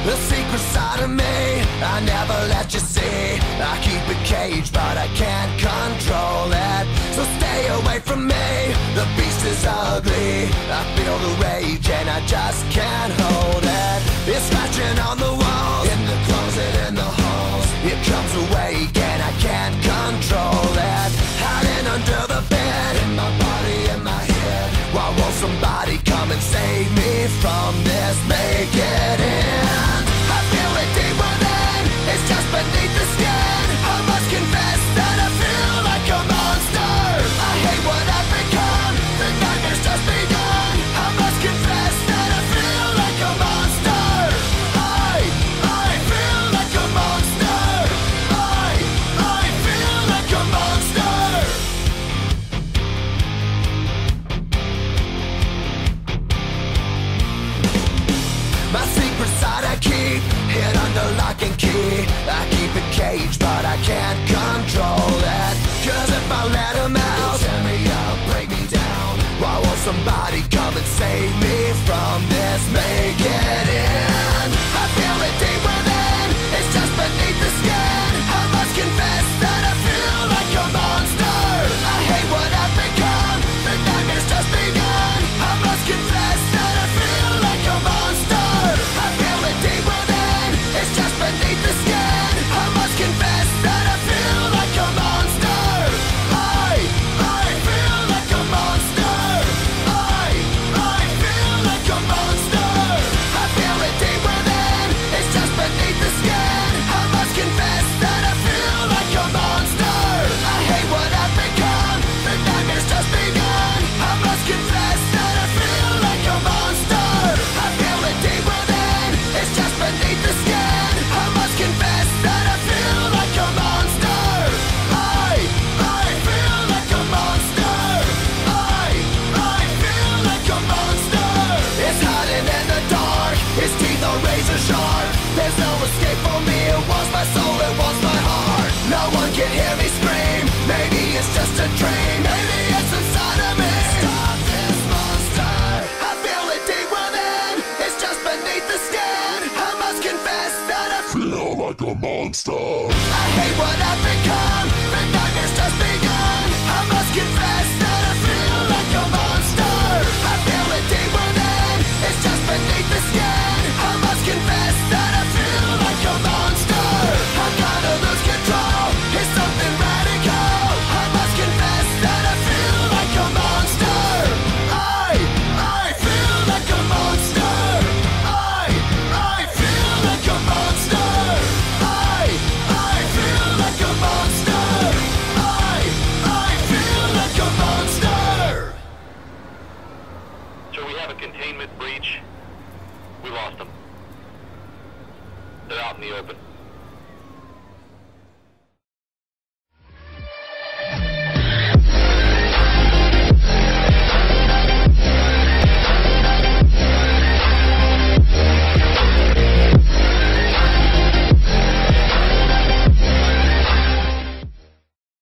The secret side of me, I never let you see. I keep it caged, but I can't control it. So stay away from me, the beast is ugly. I feel the rage and I just can't hold it. It's scratching on the walls, in the closet, in the halls. It comes awake and I can't control it. Hiding under the bed, in my body, in my head. Why won't somebody come and save me from this? Make it end. I feel it deep within, it's just beneath the skin. I must confess that I feel like a monster. I hate what I've become, the nightmare's just begun. I must confess that I feel like a monster. I feel like a monster. I feel like a monster. My secret side I keep hid under lock and key. I keep it caged, but I can't control it. Cause if I let him out, he'll tear me up, break me down. Why won't somebody come and save me from this? Make it end. I feel it deep within, it's just beneath the skin. I must confess that I feel like a monster. I hate what I've become, the nightmare's just begun. I must confess that I feel like a monster. I feel it deep within, it's just beneath the skin. I must confess that I feel like a monster. I feel like a monster. I feel like a monster. I feel it deep within, it's just beneath the skin. I must confess that I feel like a monster. I hate what I've become, the nightmare's just begun. I must confess that I feel like a monster. I feel it deep within, it's just beneath the skin. I must confess that I feel like a monster. I feel like a monster. I feel like a monster. It's hiding in the dark, its teeth are razor sharp. There's no escape for me, it wants my soul, it wants my heart. No one can hear me scream, maybe it's just a dream. Maybe it's inside of me. Stop this monster. I feel it deep within, it's just beneath the skin. I must confess that I feel like a monster. I hate what I've become, the nightmare's just begun. I must confess that I feel like a monster. I feel it deep within, it's just beneath the skin. I must confess that I feel like a monster. I'm gonna lose control, it's something radical. I must confess that I feel like a monster. I feel like a monster. I feel like a monster. I feel like a monster. I feel like a monster. So we have a containment breach. We lost them. They're out in the open.